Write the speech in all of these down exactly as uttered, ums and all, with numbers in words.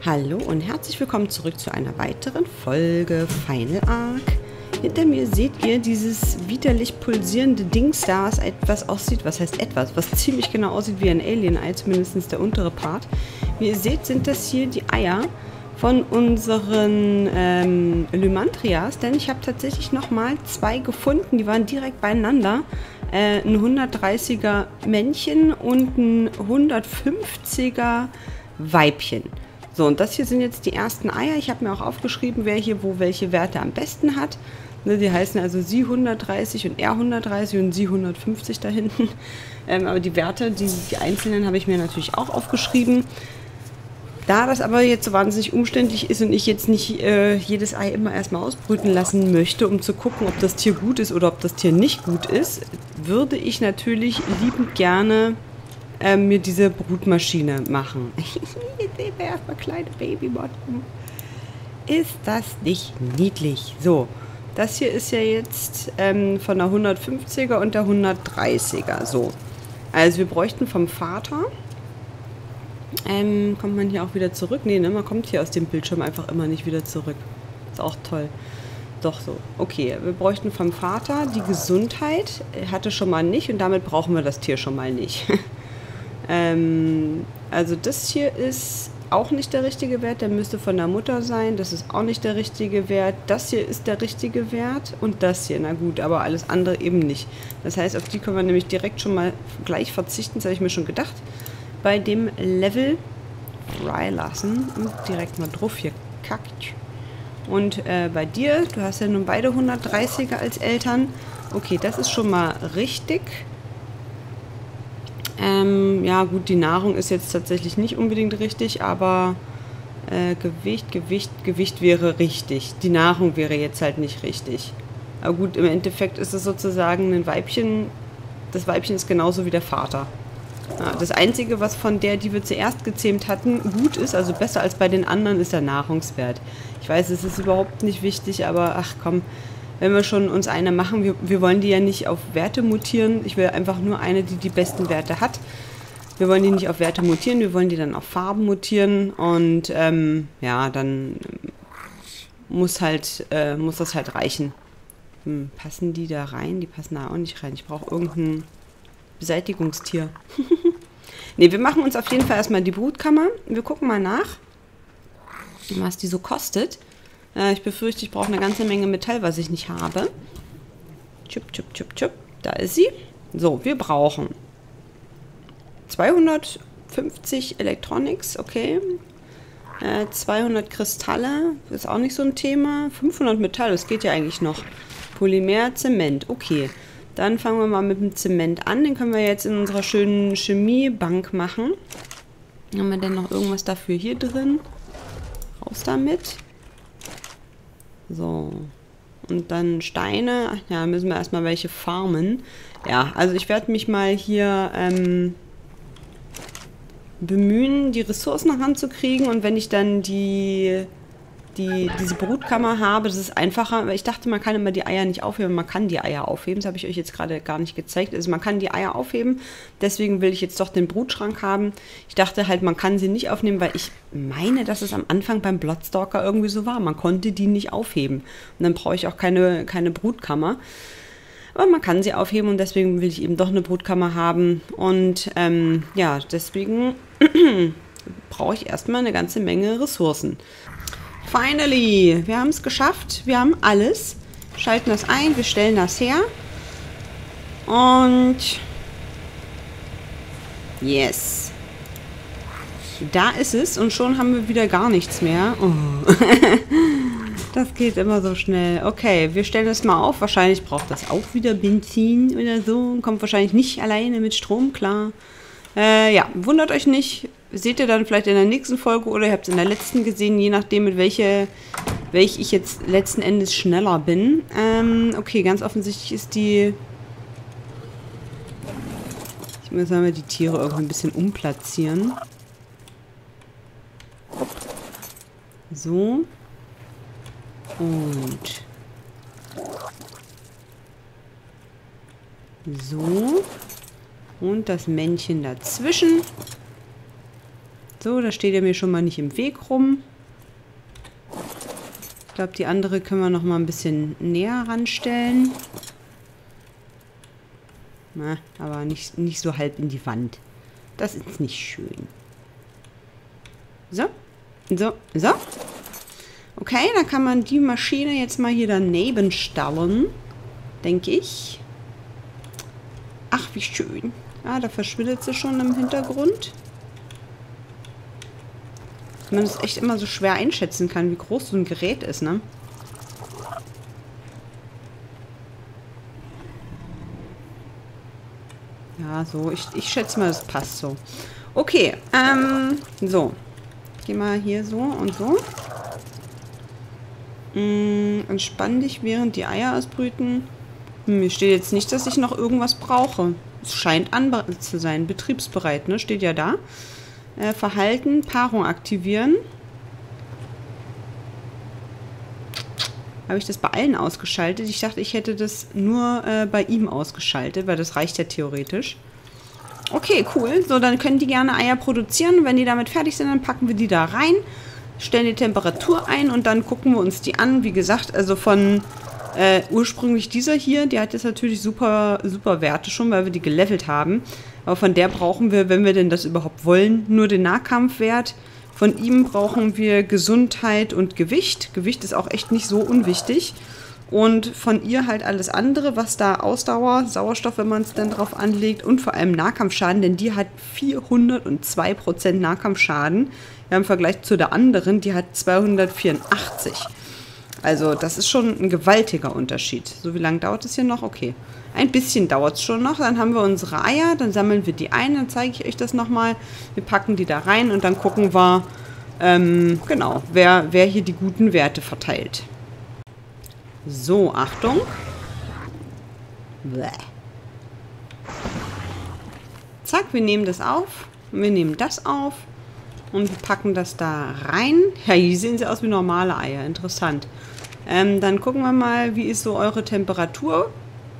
Hallo und herzlich willkommen zurück zu einer weiteren Folge Final Ark. Hinter mir seht ihr dieses widerlich pulsierende Dings da, was etwas aussieht, was heißt etwas, was ziemlich genau aussieht wie ein Alien-Ei, zumindest der untere Part. Wie ihr seht, sind das hier die Eier von unseren ähm, Lymantrias, denn ich habe tatsächlich nochmal zwei gefunden, die waren direkt beieinander. Äh, ein hundertdreißiger Männchen und ein hundertfünfziger Weibchen. So, und das hier sind jetzt die ersten Eier. Ich habe mir auch aufgeschrieben, wer hier wo welche Werte am besten hat. Ne, die heißen also sie hundertdreißig und er hundertdreißig und sie hundertfünfzig da hinten. Ähm, aber die Werte, die, die einzelnen, habe ich mir natürlich auch aufgeschrieben. Da das aber jetzt so wahnsinnig umständlich ist und ich jetzt nicht äh, jedes Ei immer erstmal ausbrüten lassen möchte, um zu gucken, ob das Tier gut ist oder ob das Tier nicht gut ist, würde ich natürlich liebend gerne äh, mir diese Brutmaschine machen. Jetzt sehen wir erstmal kleine Babymotten. Ist das nicht niedlich? So, das hier ist ja jetzt ähm, von der hundertfünfziger und der hundertdreißiger. So, also wir bräuchten vom Vater... Ähm, kommt man hier auch wieder zurück? Nee, ne, man kommt hier aus dem Bildschirm einfach immer nicht wieder zurück. Ist auch toll. Doch so. Okay, wir bräuchten vom Vater die Gesundheit. Er hatte schon mal nicht und damit brauchen wir das Tier schon mal nicht. ähm, also das hier ist auch nicht der richtige Wert. Der müsste von der Mutter sein. Das ist auch nicht der richtige Wert. Das hier ist der richtige Wert und das hier. Na gut, aber alles andere eben nicht. Das heißt, auf die können wir nämlich direkt schon mal gleich verzichten. Das habe ich mir schon gedacht. Bei dem Level freilassen und direkt mal drauf hier kackt. Und äh, bei dir, du hast ja nun beide hundertdreißiger als Eltern. Okay, das ist schon mal richtig. Ähm, ja gut, die Nahrung ist jetzt tatsächlich nicht unbedingt richtig, aber äh, Gewicht, Gewicht, Gewicht wäre richtig. Die Nahrung wäre jetzt halt nicht richtig. Aber gut, im Endeffekt ist es sozusagen ein Weibchen. Das Weibchen ist genauso wie der Vater. Ja, das Einzige, was von der, die wir zuerst gezähmt hatten, gut ist, also besser als bei den anderen, ist der Nahrungswert. Ich weiß, es ist überhaupt nicht wichtig, aber ach komm, wenn wir schon uns eine machen, wir, wir wollen die ja nicht auf Werte mutieren. Ich will einfach nur eine, die die besten Werte hat. Wir wollen die nicht auf Werte mutieren, wir wollen die dann auf Farben mutieren und ähm, ja, dann muss halt, äh, muss das halt reichen. Hm, passen die da rein? Die passen da auch nicht rein. Ich brauche irgendein Beseitigungstier. Ne, wir machen uns auf jeden Fall erstmal die Brutkammer. Wir gucken mal nach, was die so kostet. Äh, ich befürchte, ich brauche eine ganze Menge Metall, was ich nicht habe. Tschüpp, tschüpp, tschüpp, tschüpp. Da ist sie. So, wir brauchen zweihundertfünfzig Electronics, okay. Äh, zweihundert Kristalle, ist auch nicht so ein Thema. fünfhundert Metall, das geht ja eigentlich noch. Polymer, Zement, okay. Dann fangen wir mal mit dem Zement an. Den können wir jetzt in unserer schönen Chemiebank machen. Haben wir denn noch irgendwas dafür hier drin? Raus damit. So. Und dann Steine. Ach ja, müssen wir erstmal welche farmen. Ja, also ich werde mich mal hier ähm, bemühen, die Ressourcen ranzukriegen. Und wenn ich dann die... Die, diese Brutkammer habe, das ist einfacher, weil ich dachte, man kann immer die Eier nicht aufheben, man kann die Eier aufheben, das habe ich euch jetzt gerade gar nicht gezeigt, also man kann die Eier aufheben, deswegen will ich jetzt doch den Brutschrank haben. Ich dachte halt, man kann sie nicht aufnehmen, weil ich meine, dass es am Anfang beim Bloodstalker irgendwie so war, man konnte die nicht aufheben und dann brauche ich auch keine, keine Brutkammer. Aber man kann sie aufheben und deswegen will ich eben doch eine Brutkammer haben und ähm, ja, deswegen brauche ich erstmal eine ganze Menge Ressourcen. Finally, wir haben es geschafft. Wir haben alles. Schalten das ein, wir stellen das her. Und yes. Da ist es und schon haben wir wieder gar nichts mehr. Oh. Das geht immer so schnell. Okay, wir stellen es mal auf. Wahrscheinlich braucht das auch wieder Benzin oder so. Kommt wahrscheinlich nicht alleine mit Strom klar. Äh, ja, wundert euch nicht. Seht ihr dann vielleicht in der nächsten Folge oder ihr habt es in der letzten gesehen, je nachdem, mit welche, welche ich jetzt letzten Endes schneller bin. Ähm, okay, ganz offensichtlich ist die... Ich muss mal die Tiere irgendwie ein bisschen umplatzieren. So. Und... So. Und das Männchen dazwischen. So, da steht er mir schon mal nicht im Weg rum. Ich glaube, die andere können wir noch mal ein bisschen näher ranstellen. Na, aber nicht, nicht so halb in die Wand. Das ist nicht schön. So. So. So. Okay, dann kann man die Maschine jetzt mal hier daneben stellen. Denke ich. Ach, wie schön. Ah, da verschwindet sie schon im Hintergrund. Dass man das echt immer so schwer einschätzen kann, wie groß so ein Gerät ist, ne? Ja, so. Ich, ich schätze mal, das passt so. Okay, ähm, so. Geh mal hier so und so. Hm, entspann dich, während die Eier ausbrüten. Hm, mir steht jetzt nicht, dass ich noch irgendwas brauche. Es scheint an zu sein. Betriebsbereit, ne? Steht ja da. Äh, Verhalten, Paarung aktivieren. Habe ich das bei allen ausgeschaltet? Ich dachte, ich hätte das nur äh, bei ihm ausgeschaltet, weil das reicht ja theoretisch. Okay, cool. So, dann können die gerne Eier produzieren. Wenn die damit fertig sind, dann packen wir die da rein, stellen die Temperatur ein und dann gucken wir uns die an. Wie gesagt, also von äh, ursprünglich dieser hier, die hat jetzt natürlich super, super Werte schon, weil wir die gelevelt haben. Aber von der brauchen wir, wenn wir denn das überhaupt wollen, nur den Nahkampfwert. Von ihm brauchen wir Gesundheit und Gewicht. Gewicht ist auch echt nicht so unwichtig. Und von ihr halt alles andere, was da Ausdauer, Sauerstoff, wenn man es dann drauf anlegt und vor allem Nahkampfschaden, denn die hat vierhundertzwei Prozent Nahkampfschaden. Ja, im Vergleich zu der anderen, die hat zweihundertvierundachtzig. Also das ist schon ein gewaltiger Unterschied. So, wie lange dauert es hier noch? Okay. Ein bisschen dauert es schon noch. Dann haben wir unsere Eier, dann sammeln wir die ein, dann zeige ich euch das nochmal. Wir packen die da rein und dann gucken wir, ähm, genau, wer, wer hier die guten Werte verteilt. So, Achtung. Bäh. Zack, wir nehmen das auf. Wir nehmen das auf und wir packen das da rein. Ja, hier sehen sie aus wie normale Eier. Interessant. Ähm, dann gucken wir mal, wie ist so eure Temperatur?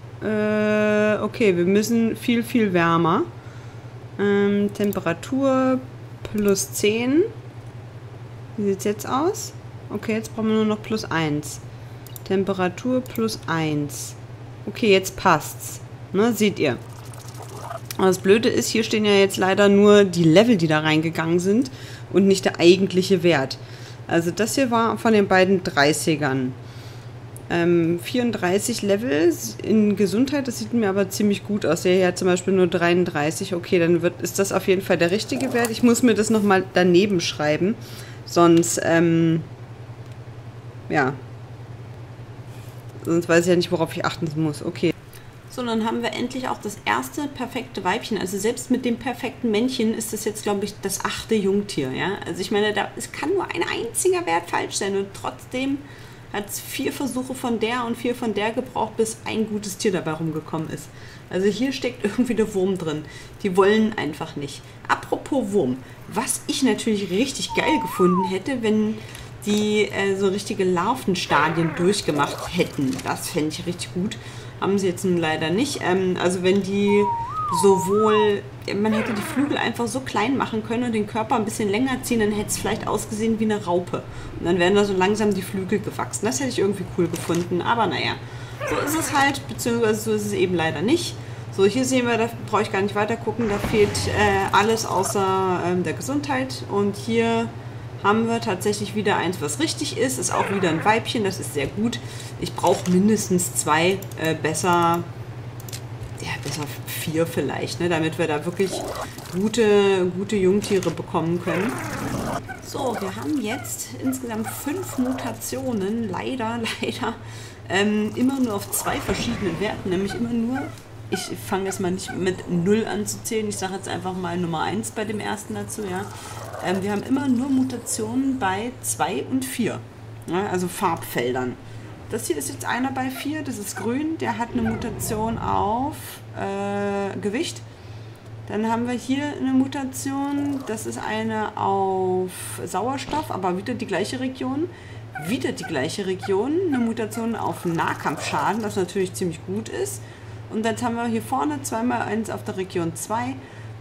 Äh, okay, wir müssen viel, viel wärmer. Ähm, Temperatur plus zehn. Wie sieht es jetzt aus? Okay, jetzt brauchen wir nur noch plus eins. Temperatur plus eins. Okay, jetzt passt's. Ne, seht ihr. Aber das Blöde ist, hier stehen ja jetzt leider nur die Level, die da reingegangen sind und nicht der eigentliche Wert. Also das hier war von den beiden dreißigern. Ähm, vierunddreißig Level in Gesundheit, das sieht mir aber ziemlich gut aus. Der hier hat zum Beispiel nur dreiunddreißig. Okay, dann wird, ist das auf jeden Fall der richtige Wert. Ich muss mir das nochmal daneben schreiben. Sonst, ähm, ja. Sonst weiß ich ja nicht, worauf ich achten muss. Okay. So, dann haben wir endlich auch das erste perfekte Weibchen. Also selbst mit dem perfekten Männchen ist das jetzt, glaube ich, das achte Jungtier. Ja? Also ich meine, da, es kann nur ein einziger Wert falsch sein und trotzdem hat es vier Versuche von der und vier von der gebraucht, bis ein gutes Tier dabei rumgekommen ist. Also hier steckt irgendwie der Wurm drin. Die wollen einfach nicht. Apropos Wurm. Was ich natürlich richtig geil gefunden hätte, wenn die äh, so richtige Larvenstadien durchgemacht hätten. Das fände ich richtig gut. Haben sie jetzt nun leider nicht. Ähm, also wenn die sowohl, man hätte die Flügel einfach so klein machen können und den Körper ein bisschen länger ziehen, dann hätte es vielleicht ausgesehen wie eine Raupe. Und dann wären da so langsam die Flügel gewachsen. Das hätte ich irgendwie cool gefunden. Aber naja, so ist es halt, beziehungsweise so ist es eben leider nicht. So, hier sehen wir, da brauche ich gar nicht weiter gucken, da fehlt äh, alles außer ähm, der Gesundheit. Und hier haben wir tatsächlich wieder eins, was richtig ist. Ist auch wieder ein Weibchen, das ist sehr gut. Ich brauche mindestens zwei, äh, besser, ja, besser vier vielleicht, ne, damit wir da wirklich gute, gute Jungtiere bekommen können. So, wir haben jetzt insgesamt fünf Mutationen, leider, leider, ähm, immer nur auf zwei verschiedenen Werten, nämlich immer nur, ich fange jetzt mal nicht mit null an zu zählen, ich sage jetzt einfach mal Nummer eins bei dem ersten dazu, ja. Ähm, wir haben immer nur Mutationen bei zwei und vier, ja, also Farbfeldern. Das hier ist jetzt einer bei vier, das ist grün, der hat eine Mutation auf äh, Gewicht. Dann haben wir hier eine Mutation, das ist eine auf Sauerstoff, aber wieder die gleiche Region. Wieder die gleiche Region, eine Mutation auf Nahkampfschaden, was natürlich ziemlich gut ist. Und dann haben wir hier vorne zweimal eins auf der Region zwei.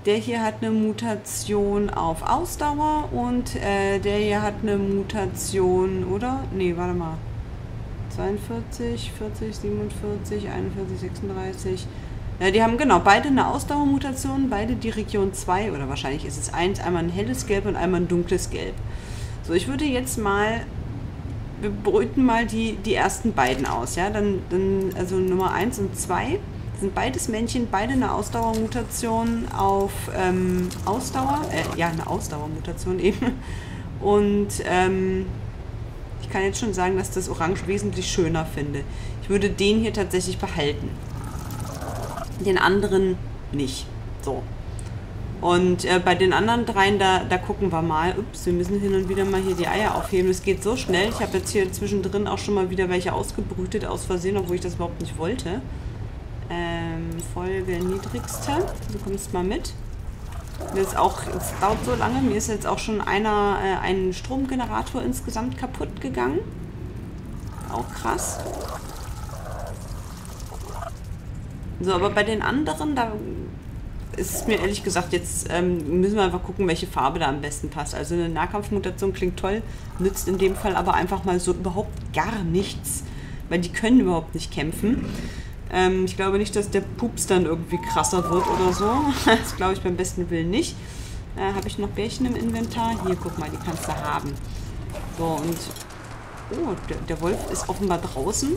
der hier hat eine Mutation auf Ausdauer und äh, der hier hat eine Mutation, oder? Nee, warte mal. zweiundvierzig, vierzig, siebenundvierzig, einundvierzig, sechsunddreißig. Ja, die haben genau beide eine Ausdauermutation, beide die Region zwei, oder wahrscheinlich ist es eins, einmal ein helles Gelb und einmal ein dunkles Gelb. So, ich würde jetzt mal, wir brüten mal die, die ersten beiden aus, ja, dann, dann also Nummer eins und zwei sind beides Männchen, beide eine Ausdauermutation auf ähm, Ausdauer, äh, ja, eine Ausdauermutation eben. Und ähm, ich kann jetzt schon sagen, dass das Orange wesentlich schöner finde. Ich würde den hier tatsächlich behalten. Den anderen nicht. So. Und äh, bei den anderen dreien, da, da gucken wir mal. Ups, wir müssen hin und wieder mal hier die Eier aufheben. Es geht so schnell. Ich habe jetzt hier zwischendrin auch schon mal wieder welche ausgebrütet, aus Versehen, obwohl ich das überhaupt nicht wollte. Ähm, Folge niedrigste. Du kommst mal mit. Mir ist auch, es dauert so lange, mir ist jetzt auch schon einer, äh, ein Stromgenerator insgesamt kaputt gegangen. Auch krass. So, aber bei den anderen, da ist es mir ehrlich gesagt, jetzt ähm, müssen wir einfach gucken, welche Farbe da am besten passt. Also eine Nahkampfmutation klingt toll, nützt in dem Fall aber einfach mal so überhaupt gar nichts, weil die können überhaupt nicht kämpfen. Ähm, ich glaube nicht, dass der Pups dann irgendwie krasser wird oder so. Das glaube ich beim besten Willen nicht. Äh, Habe ich noch Bärchen im Inventar? Hier, guck mal, die kannst du haben. So, und... Oh, der, der Wolf ist offenbar draußen.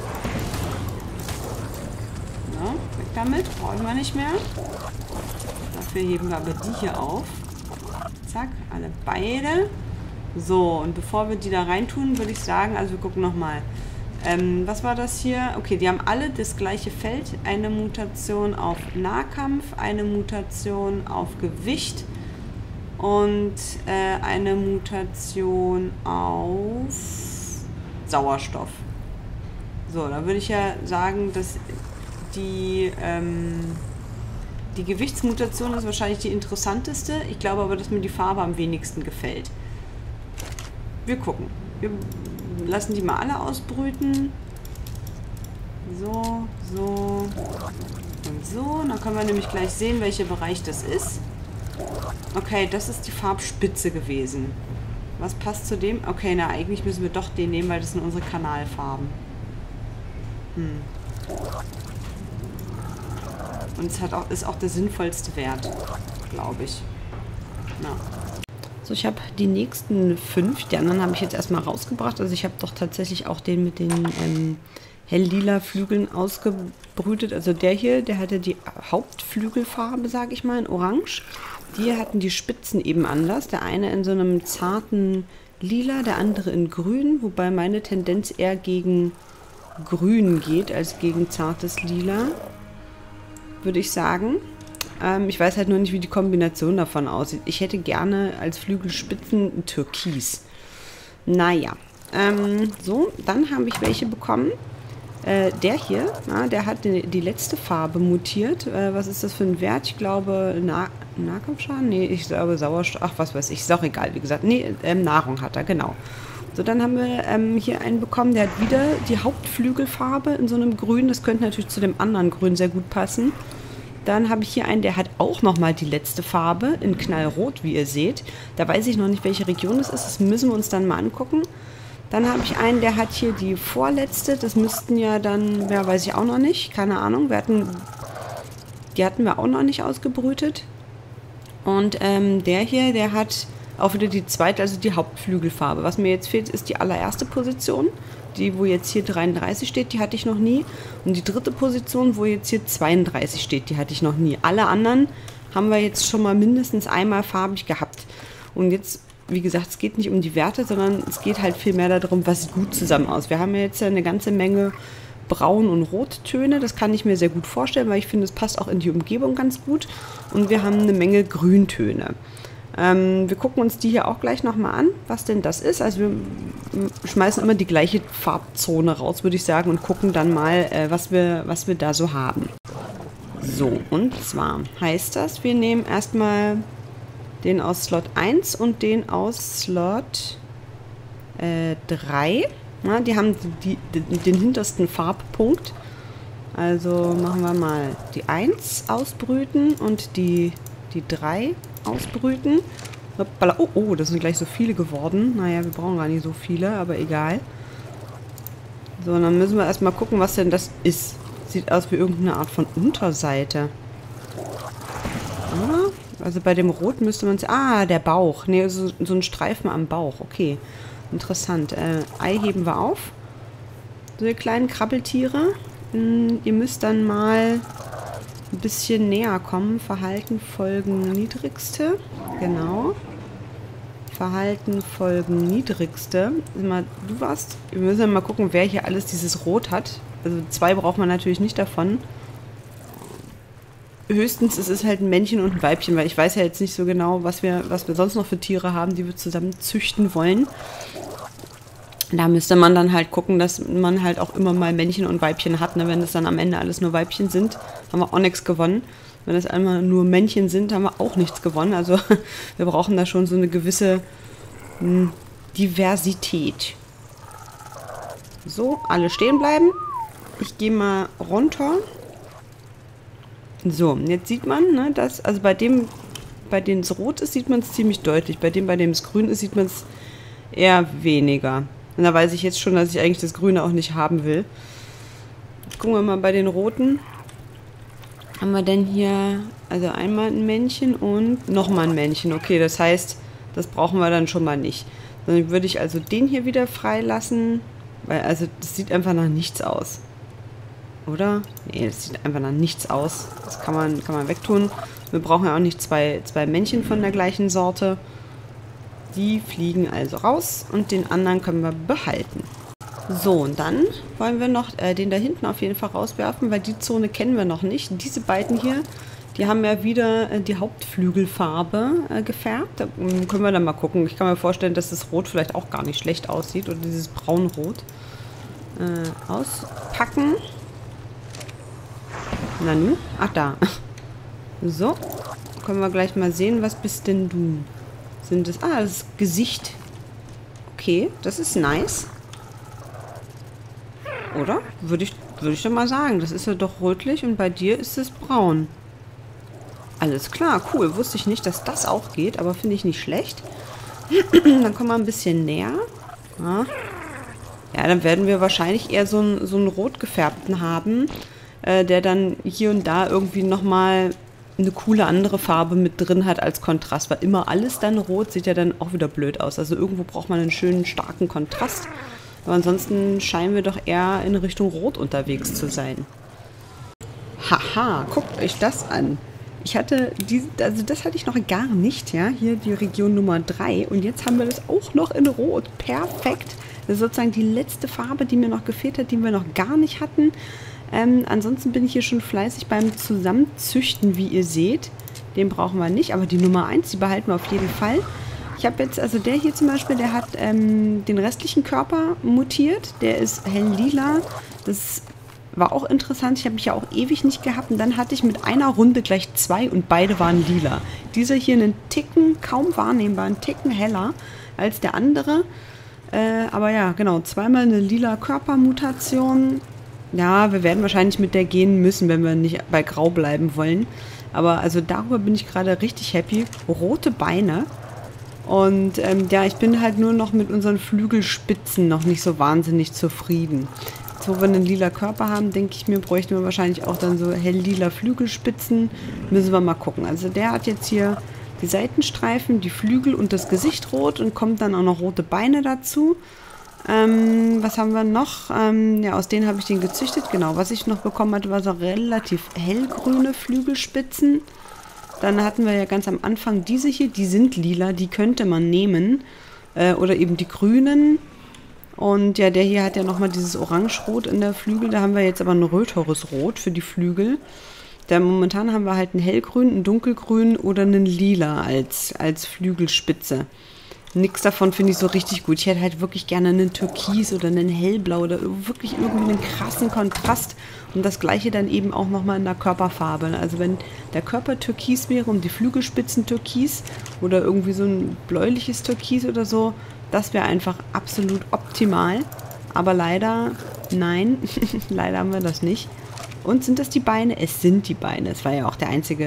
Ja, weg damit. Brauchen wir nicht mehr. Dafür heben wir aber die hier auf. Zack, alle beide. So, und bevor wir die da reintun, würde ich sagen, also wir gucken nochmal. Ähm, was war das hier? Okay, die haben alle das gleiche Feld. Eine Mutation auf Nahkampf, eine Mutation auf Gewicht und äh, eine Mutation auf Sauerstoff. So, da würde ich ja sagen, dass die, ähm, die Gewichtsmutation ist wahrscheinlich die interessanteste. Ich glaube aber, dass mir die Farbe am wenigsten gefällt. Wir gucken. Wir lassen die mal alle ausbrüten. So, so und so. Und dann können wir nämlich gleich sehen, welcher Bereich das ist. Okay, das ist die Farbspitze gewesen. Was passt zu dem? Okay, na, eigentlich müssen wir doch den nehmen, weil das sind unsere Kanalfarben. Hm. Und es hat auch, ist auch der sinnvollste Wert, glaube ich. Ja. So, ich habe die nächsten fünf, die anderen habe ich jetzt erstmal rausgebracht. Also ich habe doch tatsächlich auch den mit den ähm, hell-lila Flügeln ausgebrütet. Also der hier, der hatte die Hauptflügelfarbe, sage ich mal, in Orange. Die hatten die Spitzen eben anders. Der eine in so einem zarten Lila, der andere in Grün. Wobei meine Tendenz eher gegen Grün geht, als gegen zartes Lila, würde ich sagen. Ähm, ich weiß halt nur nicht, wie die Kombination davon aussieht. Ich hätte gerne als Flügelspitzen Türkis. Naja. Ähm, so, dann habe ich welche bekommen. Äh, der hier, na, der hat die, die letzte Farbe mutiert. Äh, was ist das für ein Wert? Ich glaube, nah Nahkampfschaden? Nee, ich glaube Sauerstoff. Ach, was weiß ich. Ist auch egal, wie gesagt. Nee, ähm, Nahrung hat er, genau. So, dann haben wir ähm, hier einen bekommen, der hat wieder die Hauptflügelfarbe in so einem Grün. Das könnte natürlich zu dem anderen Grün sehr gut passen. Dann habe ich hier einen, der hat auch nochmal die letzte Farbe in Knallrot, wie ihr seht. Da weiß ich noch nicht, welche Region das ist. Das müssen wir uns dann mal angucken. Dann habe ich einen, der hat hier die vorletzte. Das müssten ja dann, ja, weiß ich auch noch nicht. Keine Ahnung. Wir hatten, die hatten wir auch noch nicht ausgebrütet. Und ähm, der hier, der hat auch wieder die zweite, also die Hauptflügelfarbe. Was mir jetzt fehlt, ist die allererste Position. Die, wo jetzt hier dreiunddreißig steht, die hatte ich noch nie. Und die dritte Position, wo jetzt hier zweiunddreißig steht, die hatte ich noch nie. Alle anderen haben wir jetzt schon mal mindestens einmal farbig gehabt. Und jetzt, wie gesagt, es geht nicht um die Werte, sondern es geht halt viel mehr darum, was sieht gut zusammen aus. Wir haben ja jetzt eine ganze Menge Braun- und Rottöne. Das kann ich mir sehr gut vorstellen, weil ich finde, es passt auch in die Umgebung ganz gut. Und wir haben eine Menge Grüntöne. Ähm, wir gucken uns die hier auch gleich nochmal an, was denn das ist. Also wir schmeißen immer die gleiche Farbzone raus, würde ich sagen, und gucken dann mal, äh, was wir, was wir da so haben. So, und zwar heißt das, wir nehmen erstmal den aus Slot eins und den aus Slot äh, drei. Ja, die haben die, die, den hintersten Farbpunkt. Also machen wir mal die eins ausbrüten und die die drei ausbrüten. Hoppala. Oh, oh, das sind gleich so viele geworden. Naja, wir brauchen gar nicht so viele, aber egal. So, dann müssen wir erstmal gucken, was denn das ist. Sieht aus wie irgendeine Art von Unterseite. Oder? Also bei dem Rot müsste man... Ah, der Bauch. Ne, so, so ein Streifen am Bauch. Okay, interessant. Äh, Ei heben wir auf. So, ihr kleinen Krabbeltiere. Hm, ihr müsst dann mal ein bisschen näher kommen. Verhalten folgen niedrigste. Genau. Verhalten folgen niedrigste. Mal, du warst... Wir müssen mal gucken, wer hier alles dieses Rot hat. Also zwei braucht man natürlich nicht davon. Höchstens es ist halt ein Männchen und ein Weibchen, weil ich weiß ja jetzt nicht so genau, was wir, was wir sonst noch für Tiere haben, die wir zusammen züchten wollen. Da müsste man dann halt gucken, dass man halt auch immer mal Männchen und Weibchen hat. Ne? Wenn das dann am Ende alles nur Weibchen sind, haben wir auch nichts gewonnen. Wenn das einmal nur Männchen sind, haben wir auch nichts gewonnen. Also wir brauchen da schon so eine gewisse mh, Diversität. So, alle stehen bleiben. Ich gehe mal runter. So, jetzt sieht man, ne, dass, also bei dem, bei dem es rot ist, sieht man es ziemlich deutlich. Bei dem, bei dem es grün ist, sieht man es eher weniger. Und da weiß ich jetzt schon, dass ich eigentlich das Grüne auch nicht haben will. Jetzt gucken wir mal bei den roten. Haben wir denn hier, also einmal ein Männchen und nochmal ein Männchen. Okay, das heißt, das brauchen wir dann schon mal nicht. Dann würde ich also den hier wieder freilassen, weil also das sieht einfach nach nichts aus. Oder? Nee, das sieht einfach nach nichts aus. Das kann man, kann man wegtun. Wir brauchen ja auch nicht zwei, zwei Männchen von der gleichen Sorte. Die fliegen also raus und den anderen können wir behalten. So, und dann wollen wir noch äh, den da hinten auf jeden Fall rauswerfen, weil die Zone kennen wir noch nicht. Diese beiden hier, die haben ja wieder äh, die Hauptflügelfarbe äh, gefärbt. Da ähm, können wir dann mal gucken. Ich kann mir vorstellen, dass das Rot vielleicht auch gar nicht schlecht aussieht. Oder dieses Braunrot. Äh, auspacken. Na nu? Ach, da. So. Können wir gleich mal sehen, was bist denn du? Sind das... Ah, das ist Gesicht. Okay, das ist nice. Oder? Würde ich, würde ich doch mal sagen. Das ist ja doch rötlich und bei dir ist es braun. Alles klar, cool. Wusste ich nicht, dass das auch geht, aber finde ich nicht schlecht. Dann kommen wir ein bisschen näher. Ja, ja, dann werden wir wahrscheinlich eher so einen, so einen rot gefärbten haben, äh, der dann hier und da irgendwie nochmal eine coole andere Farbe mit drin hat als Kontrast. Weil immer alles dann rot sieht ja dann auch wieder blöd aus. Also irgendwo braucht man einen schönen, starken Kontrast. Aber ansonsten scheinen wir doch eher in Richtung Rot unterwegs zu sein. Haha, guckt euch das an. Ich hatte, diese, also das hatte ich noch gar nicht, ja. Hier die Region Nummer drei. Und jetzt haben wir das auch noch in Rot. Perfekt. Das ist sozusagen die letzte Farbe, die mir noch gefehlt hat, die wir noch gar nicht hatten. Ähm, ansonsten bin ich hier schon fleißig beim Zusammenzüchten, wie ihr seht. Den brauchen wir nicht, aber die Nummer eins, die behalten wir auf jeden Fall. Ich habe jetzt, also der hier zum Beispiel, der hat ähm, den restlichen Körper mutiert. Der ist hell lila. Das war auch interessant. Ich habe mich ja auch ewig nicht gehabt. Und dann hatte ich mit einer Runde gleich zwei und beide waren lila. Dieser hier einen Ticken, kaum wahrnehmbar, einen Ticken heller als der andere. Äh, aber ja, genau, zweimal eine lila Körpermutation. Ja, wir werden wahrscheinlich mit der gehen müssen, wenn wir nicht bei Grau bleiben wollen. Aber also darüber bin ich gerade richtig happy. Rote Beine. Und ähm, ja, ich bin halt nur noch mit unseren Flügelspitzen noch nicht so wahnsinnig zufrieden. Jetzt, wo wir einen lila Körper haben, denke ich mir, bräuchten wir wahrscheinlich auch dann so hell lila Flügelspitzen. Müssen wir mal gucken. Also der hat jetzt hier die Seitenstreifen, die Flügel und das Gesicht rot und kommt dann auch noch rote Beine dazu. Ähm, was haben wir noch? Ähm, ja, aus denen habe ich den gezüchtet. Genau, was ich noch bekommen hatte, war so relativ hellgrüne Flügelspitzen. Dann hatten wir ja ganz am Anfang diese hier, die sind lila, die könnte man nehmen. Äh, oder eben die grünen. Und ja, der hier hat ja nochmal dieses Orange-Rot in der Flügel. Da haben wir jetzt aber ein röteres Rot für die Flügel. Da momentan haben wir halt einen hellgrün, einen dunkelgrün oder einen lila als, als Flügelspitze. Nix davon finde ich so richtig gut. Ich hätte halt wirklich gerne einen Türkis oder einen Hellblau oder wirklich irgendwie einen krassen Kontrast. Und das gleiche dann eben auch nochmal in der Körperfarbe. Also wenn der Körper türkis wäre und die Flügelspitzen türkis oder irgendwie so ein bläuliches Türkis oder so, das wäre einfach absolut optimal. Aber leider, nein, leider haben wir das nicht. Und sind das die Beine? Es sind die Beine. Es war ja auch der einzige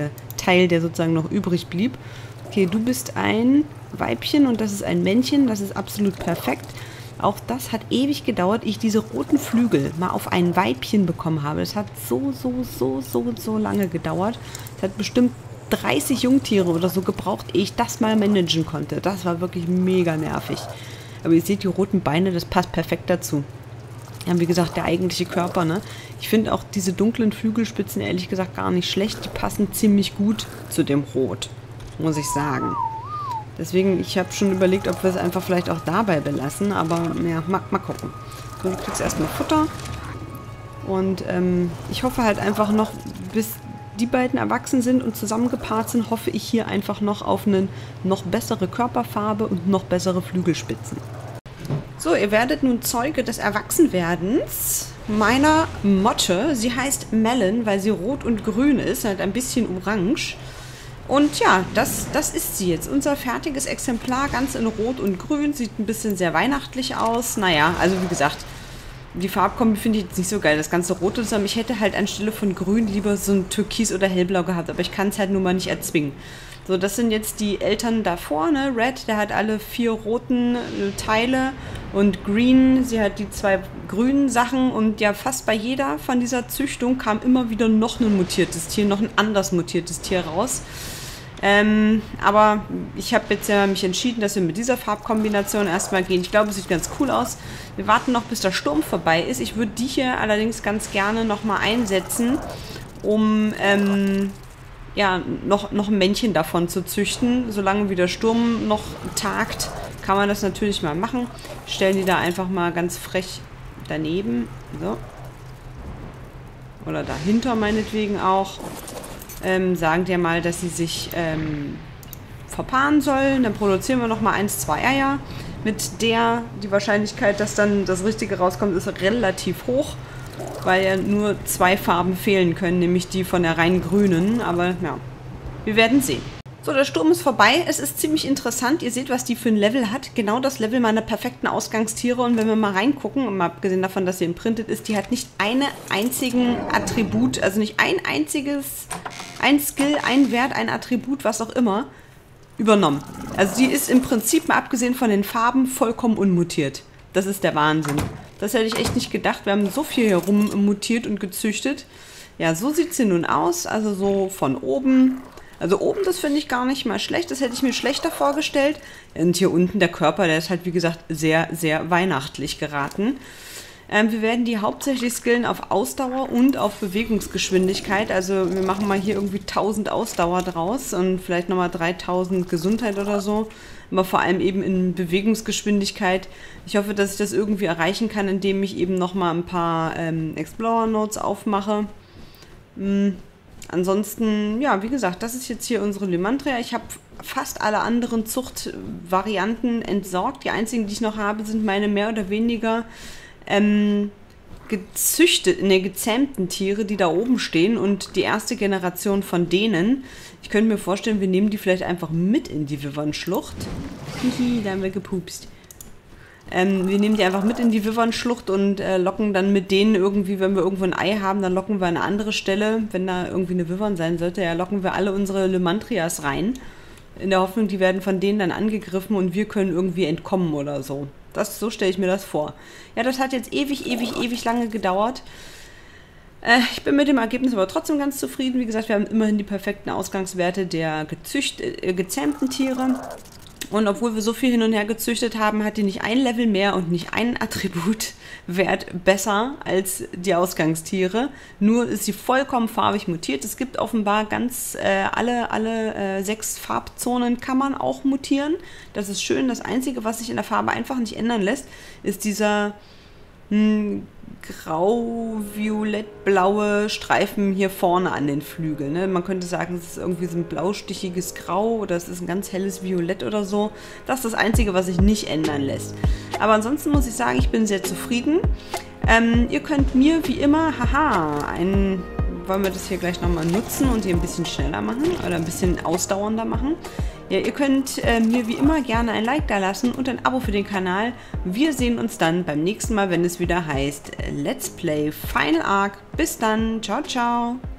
Teil, der sozusagen noch übrig blieb. Okay, du bist ein Weibchen und das ist ein Männchen. Das ist absolut perfekt. Auch das hat ewig gedauert, ehe ich diese roten Flügel mal auf ein Weibchen bekommen habe. Das hat so, so, so, so, so lange gedauert. Es hat bestimmt dreißig Jungtiere oder so gebraucht, ehe ich das mal managen konnte. Das war wirklich mega nervig. Aber ihr seht, die roten Beine, das passt perfekt dazu. Ja, wie gesagt, der eigentliche Körper, ne? Ich finde auch diese dunklen Flügelspitzen ehrlich gesagt gar nicht schlecht. Die passen ziemlich gut zu dem Rot, muss ich sagen. Deswegen, ich habe schon überlegt, ob wir es einfach vielleicht auch dabei belassen. Aber ja, mal, mal gucken. So, du kriegst erstmal Futter. Und ähm, ich hoffe halt einfach noch, bis die beiden erwachsen sind und zusammengepaart sind, hoffe ich hier einfach noch auf eine noch bessere Körperfarbe und noch bessere Flügelspitzen. So, ihr werdet nun Zeuge des Erwachsenwerdens meiner Motte. Sie heißt Melon, weil sie rot und grün ist, halt ein bisschen orange. Und ja, das, das ist sie jetzt. Unser fertiges Exemplar, ganz in Rot und Grün. Sieht ein bisschen sehr weihnachtlich aus. Naja, also wie gesagt, die Farbkombi finde ich jetzt nicht so geil. Das ganze Rote zusammen. Ich hätte halt anstelle von Grün lieber so ein Türkis oder Hellblau gehabt. Aber ich kann es halt nun mal nicht erzwingen. So, das sind jetzt die Eltern davor, ne? Red, der hat alle vier roten äh, Teile. Und Green, sie hat die zwei grünen Sachen. Und ja, fast bei jeder von dieser Züchtung kam immer wieder noch ein mutiertes Tier, noch ein anders mutiertes Tier raus. Ähm, aber ich habe jetzt ja mich entschieden, dass wir mit dieser Farbkombination erstmal gehen. Ich glaube, es sieht ganz cool aus. Wir warten noch, bis der Sturm vorbei ist. Ich würde die hier allerdings ganz gerne nochmal einsetzen, um ähm, ja, noch, noch ein Männchen davon zu züchten. Solange wie der Sturm noch tagt, kann man das natürlich mal machen. Stellen die da einfach mal ganz frech daneben. So. Oder dahinter meinetwegen auch. Ähm, sagen dir mal, dass sie sich ähm, verpaaren sollen. Dann produzieren wir noch mal eins, zwei Eier. Mit der, die Wahrscheinlichkeit, dass dann das Richtige rauskommt, ist relativ hoch, weil ja nur zwei Farben fehlen können, nämlich die von der rein grünen. Aber ja, wir werden sehen. So, der Sturm ist vorbei. Es ist ziemlich interessant. Ihr seht, was die für ein Level hat. Genau das Level meiner perfekten Ausgangstiere. Und wenn wir mal reingucken, und mal abgesehen davon, dass sie imprintet ist, die hat nicht einen einzigen Attribut, also nicht ein einziges, ein Skill, ein Wert, ein Attribut, was auch immer, übernommen. Also sie ist im Prinzip, mal abgesehen von den Farben, vollkommen unmutiert. Das ist der Wahnsinn. Das hätte ich echt nicht gedacht. Wir haben so viel hier rum mutiert und gezüchtet. Ja, so sieht sie nun aus. Also so von oben. Also oben, das finde ich gar nicht mal schlecht. Das hätte ich mir schlechter vorgestellt. Und hier unten der Körper, der ist halt, wie gesagt, sehr, sehr weihnachtlich geraten. Ähm, wir werden die hauptsächlich skillen auf Ausdauer und auf Bewegungsgeschwindigkeit. Also wir machen mal hier irgendwie tausend Ausdauer draus und vielleicht nochmal dreitausend Gesundheit oder so. Aber vor allem eben in Bewegungsgeschwindigkeit. Ich hoffe, dass ich das irgendwie erreichen kann, indem ich eben nochmal ein paar ähm, Explorer-Notes aufmache. Hm. Ansonsten, ja, wie gesagt, das ist jetzt hier unsere Lymantria. Ich habe fast alle anderen Zuchtvarianten entsorgt. Die einzigen, die ich noch habe, sind meine mehr oder weniger ähm, gezüchteten, ne, gezähmten Tiere, die da oben stehen. Und die erste Generation von denen. Ich könnte mir vorstellen, wir nehmen die vielleicht einfach mit in die Wyvern-Schlucht. Hihi, da haben wir gepupst. Ähm, wir nehmen die einfach mit in die Wyvern-Schlucht und äh, locken dann mit denen irgendwie, wenn wir irgendwo ein Ei haben, dann locken wir an eine andere Stelle. Wenn da irgendwie eine Wyvern sein sollte, ja, locken wir alle unsere Lymantrias rein. In der Hoffnung, die werden von denen dann angegriffen und wir können irgendwie entkommen oder so. Das, so stelle ich mir das vor. Ja, das hat jetzt ewig, ewig, ewig lange gedauert. Äh, ich bin mit dem Ergebnis aber trotzdem ganz zufrieden. Wie gesagt, wir haben immerhin die perfekten Ausgangswerte der gezücht, äh, gezähmten Tiere. Und obwohl wir so viel hin und her gezüchtet haben, hat die nicht ein Level mehr und nicht einen Attributwert besser als die Ausgangstiere. Nur ist sie vollkommen farbig mutiert. Es gibt offenbar ganz äh, alle, alle äh, sechs Farbzonen kann man auch mutieren. Das ist schön. Das Einzige, was sich in der Farbe einfach nicht ändern lässt, ist dieser mh, grau-violett-blaue Streifen hier vorne an den Flügeln. Ne? Man könnte sagen, es ist irgendwie so ein blaustichiges Grau oder es ist ein ganz helles Violett oder so. Das ist das Einzige, was sich nicht ändern lässt. Aber ansonsten muss ich sagen, ich bin sehr zufrieden. Ähm, ihr könnt mir wie immer, haha, ein, wollen wir das hier gleich nochmal nutzen und hier ein bisschen schneller machen oder ein bisschen ausdauernder machen. Ja, ihr könnt äh, mir wie immer gerne ein Like da lassen und ein Abo für den Kanal. Wir sehen uns dann beim nächsten Mal, wenn es wieder heißt Let's Play Final Arc. Bis dann, ciao, ciao.